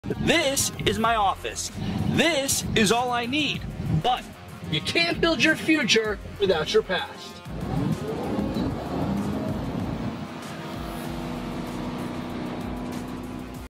This is my office. This is all I need. But you can't build your future without your past.